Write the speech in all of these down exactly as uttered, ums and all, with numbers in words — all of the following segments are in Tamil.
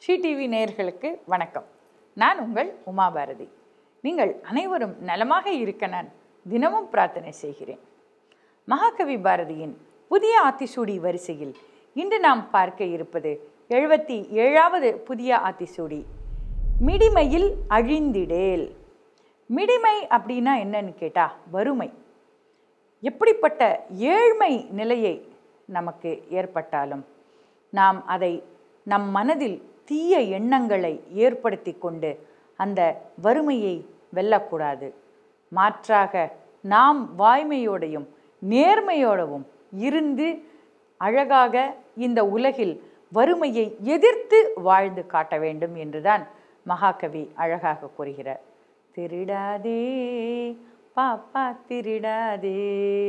ஸ்ரீ டிவி நேயர்களுக்கு வணக்கம். நான் உங்கள் உமா பாரதி. நீங்கள் அனைவரும் நலமாக இருக்க நான் தினமும் பிரார்த்தனை செய்கிறேன். மகாகவி பாரதியின் புதிய ஆத்திசூடி வரிசையில் இன்று நாம் பார்க்க இருப்பது எழுபத்தி ஏழாவது புதிய ஆத்திசூடி, மிடிமையில் அழிந்திடேல். மிடிமை அப்படின்னா என்னன்னு கேட்டால் வறுமை. எப்படிப்பட்ட ஏழ்மை நிலையை நமக்கு ஏற்பட்டாலும் நாம் அதை நம் மனதில் தீய எண்ணங்களை ஏற்படுத்தி கொண்டு அந்த வறுமையை வெல்லக்கூடாது. மாற்றாக நாம் வாய்மையோடையும் நேர்மையோடவும் இருந்து அழகாக இந்த உலகில் வறுமையை எதிர்த்து வாழ்ந்து காட்ட வேண்டும் என்றுதான் மகாகவி அழகாக கூறுகிறார். திருடாதே பாப்பா திருடாதே,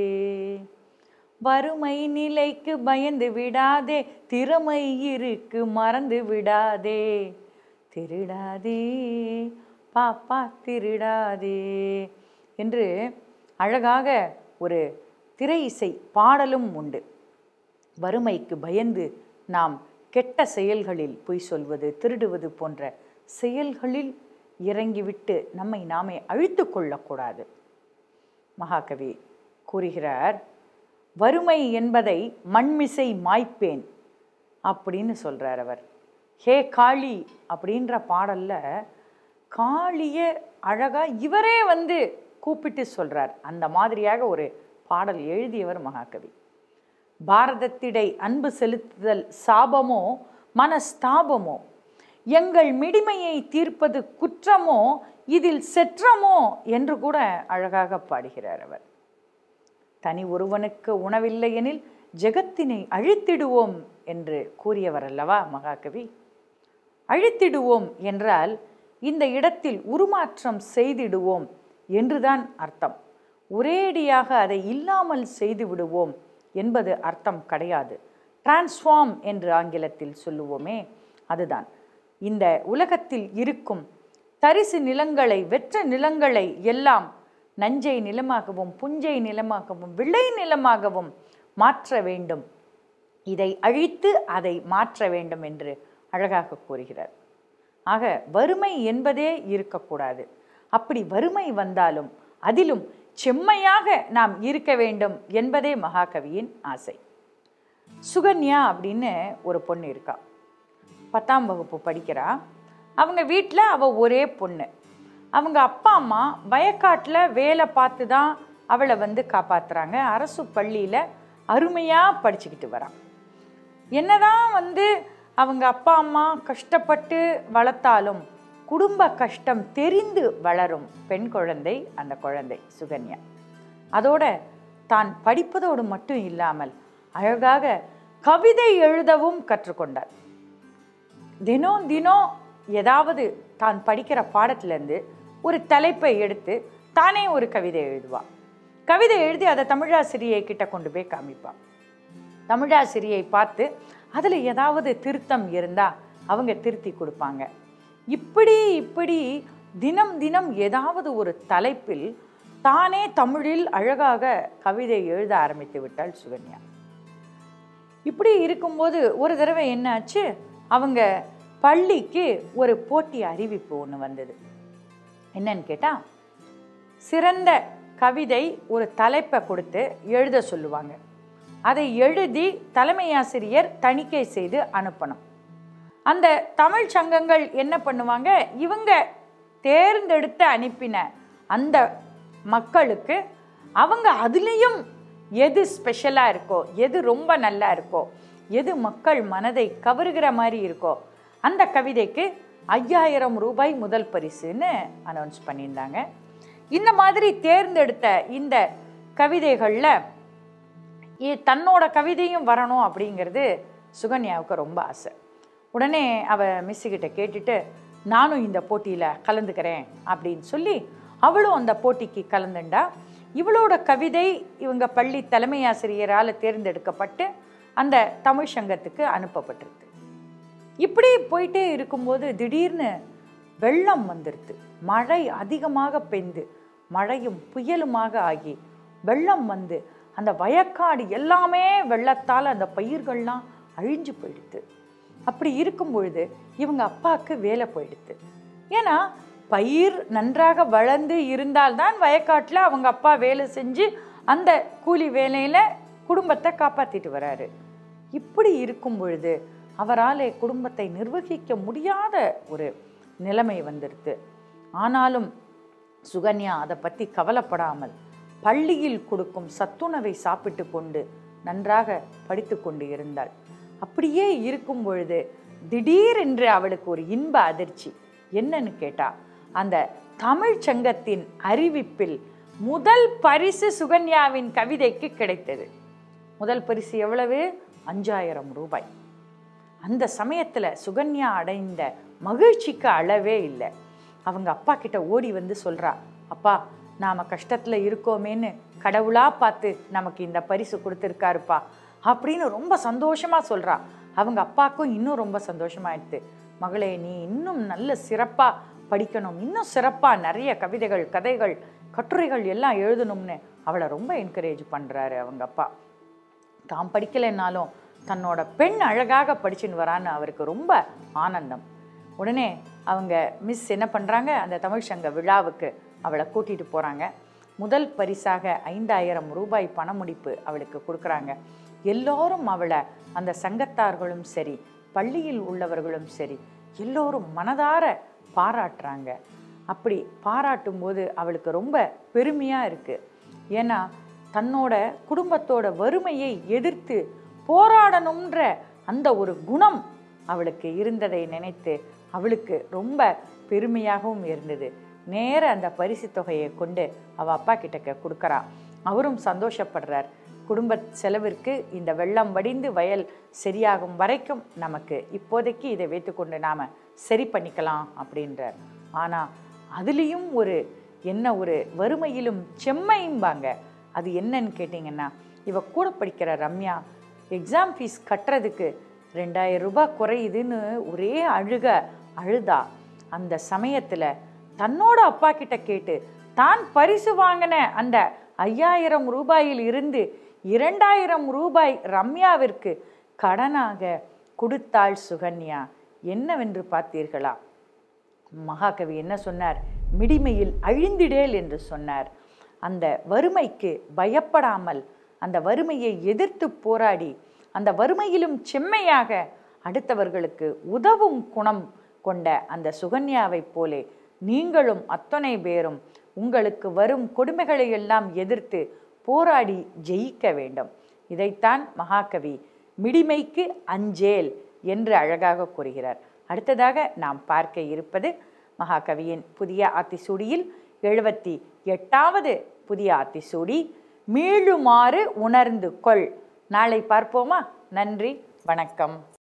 வறுமை நிலைக்கு பயந்து விடாதே, திறமை இருக்கு மறந்து விடாதே, திருடாதே பாப்பா திருடாதே என்று அழகாக ஒரு திரை இசை பாடலும் உண்டு. வறுமைக்கு பயந்து நாம் கெட்ட செயல்களில் பொய் சொல்வது, திருடுவது போன்ற செயல்களில் இறங்கிவிட்டு நம்மை நாமே அழித்து கொள்ளக்கூடாது. மகாகவி கூறுகிறார், வறுமை என்பதை மண்மிசை மாய்ப்பேன் அப்படின்னு சொல்கிறார் அவர். ஹே காளி அப்படின்ற பாடலில் காளியை அழகாக இவரே வந்து கூப்பிட்டு சொல்கிறார். அந்த மாதிரியாக ஒரு பாடல் எழுதியவர் மகாகவி. பாரதத்திடை அன்பு செலுத்துதல் சாபமோ மனஸ்தாபமோ, எங்கள் மிடிமையை தீர்ப்பது குற்றமோ இதில் செற்றமோ என்று கூட அழகாக பாடுகிறார் அவர். தனி ஒருவனுக்கு உணவில்லை எனில் ஜெகத்தினை அழித்திடுவோம் என்று கூறியவர் அல்லவா மகாகவி. அழித்திடுவோம் என்றால் இந்த இடத்தில் உருமாற்றம் செய்திடுவோம் என்றுதான் அர்த்தம். ஒரேடியாக அதை இல்லாமல் செய்து விடுவோம் என்பது அர்த்தம் கிடையாது. டிரான்ஸ்ஃபார்ம் என்று ஆங்கிலத்தில் சொல்லுவோமே, அதுதான். இந்த உலகத்தில் இருக்கும் தரிசு நிலங்களை, வெற்ற நிலங்களை எல்லாம் நஞ்சை நிலமாகவும் புஞ்சை நிலமாகவும் விளை நிலமாகவும் மாற்ற வேண்டும். இதை அழித்து அதை மாற்ற வேண்டும் என்று அழகாக கூறுகிறார். ஆக வறுமை என்பதே இருக்கக்கூடாது. அப்படி வறுமை வந்தாலும் அதிலும் செம்மையாக நாம் இருக்க வேண்டும் என்பதே மகாகவியின் ஆசை. சுகன்யா அப்படின்னு ஒரு பொண்ணு இருக்கா. பத்தாம் வகுப்பு படிக்கிறா. அவங்க வீட்டில் அவள் ஒரே பொண்ணு. அவங்க அப்பா அம்மா வயக்காட்டில் வேலை பார்த்து தான் அவளை வந்து காப்பாற்றுறாங்க. அரசு பள்ளியில் அருமையாக படிச்சுக்கிட்டு வரான். என்னதான் வந்து அவங்க அப்பா அம்மா கஷ்டப்பட்டு வளர்த்தாலும் குடும்ப கஷ்டம் தெரிந்து வளரும் பெண் குழந்தை அந்த குழந்தை சுகன்யா. அதோட தான் படிப்பதோடு மட்டும் இல்லாமல் அழகாக கவிதை எழுதவும் கற்றுக்கொண்டார். தினம் தினம் ஏதாவது தான் படிக்கிற பாடத்திலேருந்து ஒரு தலைப்பை எடுத்து தானே ஒரு கவிதை எழுதுவாள். கவிதை எழுதி அதை தமிழாசிரியை கிட்ட கொண்டு போய் காமிப்பாள். தமிழாசிரியை பார்த்து அதில் ஏதாவது திருத்தம் இருந்தால் அவங்க திருத்தி கொடுப்பாங்க. இப்படி இப்படி தினம் தினம் ஏதாவது ஒரு தலைப்பில் தானே தமிழில் அழகாக கவிதை எழுத ஆரம்பித்து விட்டாள் சுகன்யா. இப்படி இருக்கும்போது ஒரு தடவை என்னாச்சு, அவங்க பள்ளிக்கு ஒரு போட்டி அறிவிப்பு ஒன்று வந்தது. என்னன்னு கேட்டால், சிறந்த கவிதை ஒரு தலைப்பை கொடுத்து எழுத சொல்லுவாங்க. அதை எழுதி தலைமை ஆசிரியர் தணிக்கை செய்து அனுப்பணும். அந்த தமிழ் சங்கங்கள் என்ன பண்ணுவாங்க, இவங்க தேர்ந்தெடுத்து அனுப்பின அந்த மக்களுக்கு அவங்க அதுலேயும் எது ஸ்பெஷலாக இருக்கோ, எது ரொம்ப நல்லா இருக்கோ, எது மக்கள் மனதை கவருகிற மாதிரி இருக்கோ அந்த கவிதைக்கு ஐயாயிரம் ரூபாய் முதல் பரிசுன்னு அனௌன்ஸ் பண்ணியிருந்தாங்க. இந்த மாதிரி தேர்ந்தெடுத்த இந்த கவிதைகளில் தன்னோட கவிதையும் வரணும் அப்படிங்கிறது சுகன்யாவுக்கு ரொம்ப ஆசை. உடனே அவள் மிஸ்ஸுக்கிட்ட கேட்டுட்டு நானும் இந்த போட்டியில் கலந்துக்கிறேன் அப்படின்னு சொல்லி அவளும் அந்த போட்டிக்கு கலந்துண்டா. இவளோட கவிதை இவங்க பள்ளி தலைமை ஆசிரியரால் தேர்ந்தெடுக்கப்பட்டு அந்த தமிழ் சங்கத்துக்கு அனுப்பப்பட்டிருக்கு. இப்படி போயிட்டே இருக்கும்போது திடீர்னு வெள்ளம் வந்துடுது. மழை அதிகமாக பெய்ந்து மழையும் புயலுமாக ஆகி வெள்ளம் வந்து அந்த வயக்காடு எல்லாமே வெள்ளத்தால் அந்த பயிர்கள்லாம் அழிஞ்சு போயிடுது. அப்படி இருக்கும் பொழுது இவங்க அப்பாவுக்கு வேலை போயிடுது. ஏன்னா பயிர் நன்றாக வளர்ந்து இருந்தால்தான் வயக்காட்டில் அவங்க அப்பா வேலை செஞ்சு அந்த கூலி வேலையில் குடும்பத்தை காப்பாற்றிட்டு வராரு. இப்படி இருக்கும் பொழுது அவரால் குடும்பத்தை நிர்வகிக்க முடியாத ஒரு நிலைமை வந்துடுது. ஆனாலும் சுகன்யா அதை பற்றி கவலைப்படாமல் பள்ளியில் கொடுக்கும் சத்துணவை சாப்பிட்டு கொண்டு நன்றாக படித்து கொண்டு இருந்தாள். அப்படியே இருக்கும் பொழுது திடீரென்று அவளுக்கு ஒரு இன்ப அதிர்ச்சி. என்னன்னு கேட்டா, அந்த தமிழ் சங்கத்தின் அறிவிப்பில் முதல் பரிசு சுகன்யாவின் கவிதைக்கு கிடைத்தது. முதல் பரிசு எவ்வளவு? அஞ்சாயிரம் ரூபாய். அந்த சமயத்தில் சுகன்யா அடைந்த மகிழ்ச்சிக்கு அளவே இல்லை. அவங்க அப்பா கிட்ட ஓடி வந்து சொல்றா, அப்பா நாம கஷ்டத்தில் இருக்கோமேன்னு கடவுளா பார்த்து நமக்கு இந்த பரிசு கொடுத்துருக்காருப்பா அப்படின்னு ரொம்ப சந்தோஷமா சொல்றா. அவங்க அப்பாவுக்கும் இன்னும் ரொம்ப சந்தோஷமாயிடுது. மகளே, நீ இன்னும் நல்ல சிறப்பா படிக்கணும், இன்னும் சிறப்பா நிறைய கவிதைகள், கதைகள், கட்டுரைகள் எல்லாம் எழுதணும்னு அவளை ரொம்ப என்கரேஜ் பண்றாரு அவங்க அப்பா. தாம் படிக்கலைன்னாலும் தன்னோட பெண் அழகாக படிச்சுன்னு வரான்னு அவருக்கு ரொம்ப ஆனந்தம். உடனே அவங்க மிஸ் என்ன பண்ணுறாங்க, அந்த தமிழ் சங்க விழாவுக்கு அவளை கூட்டிகிட்டு போகிறாங்க. முதல் பரிசாக ஐந்தாயிரம் ரூபாய் பண முடிப்பு அவளுக்கு கொடுக்குறாங்க. எல்லோரும் அவளை, அந்த சங்கத்தார்களும் சரி பள்ளியில் உள்ளவர்களும் சரி எல்லோரும் மனதார பாராட்டுறாங்க. அப்படி பாராட்டும் போது அவளுக்கு ரொம்ப பெருமையாக இருக்குது. ஏன்னா தன்னோட குடும்பத்தோட வறுமையை எதிர்த்து போராடணுன்ற அந்த ஒரு குணம் அவளுக்கு இருந்ததை நினைத்து அவளுக்கு ரொம்ப பெருமையாகவும் இருந்தது. நேர அந்த பரிசு தொகையை கொண்டு அவள் அப்பா கிட்ட கொடுக்குறா. அவரும் சந்தோஷப்படுறார். குடும்ப செலவிற்கு இந்த வெள்ளம் வடிந்து வயல் சரியாகும் வரைக்கும் நமக்கு இப்போதைக்கு இதை வைத்துக்கொண்டு நாம் சரி பண்ணிக்கலாம் அப்படின்றார். ஆனால் அதுலேயும் ஒரு என்ன ஒரு வறுமையிலும் செம்மையும்பாங்க. அது என்னன்னு கேட்டிங்கன்னா, இவ கூட படிக்கிற ரம்யா எக்ஸாம் ஃபீஸ் கட்டுறதுக்கு ரெண்டாயிரம் ரூபாய் குறையுதுன்னு ஒரே அழுக அழுதா. அந்த சமயத்தில் தன்னோட அப்பா கிட்ட கேட்டு தான் பரிசு வாங்கின அந்த ஐயாயிரம் ரூபாயில் இருந்து இரண்டாயிரம் ரூபாய் ரம்யாவிற்கு கடனாக கொடுத்தாள் சுகன்யா. என்னவென்று பார்த்தீர்களா? மகாகவி என்ன சொன்னார்? மிடிமையில் அழிந்திடேல் என்று சொன்னார். அந்த வறுமைக்கு பயப்படாமல், அந்த வறுமையை எதிர்த்து போராடி, அந்த வறுமையிலும் செம்மையாக அடுத்தவர்களுக்கு உதவும் குணம் கொண்ட அந்த சுகன்யாவை போலே நீங்களும் அத்தனை பேரும் உங்களுக்கு வரும் கொடுமைகளை எல்லாம் எதிர்த்து போராடி ஜெயிக்க வேண்டும். இதைத்தான் மகாகவி மிடிமைக்கு அஞ்சேல் என்று அழகாக கூறுகிறார். அடுத்ததாக நாம் பார்க்க இருப்பது மகாகவியின் புதிய ஆத்திசூடியில் எழுபத்தி எட்டாவது புதிய ஆத்திசூடி, மீளுமாறு உணர்ந்து கொள். நாளை பார்ப்போமா? நன்றி, வணக்கம்.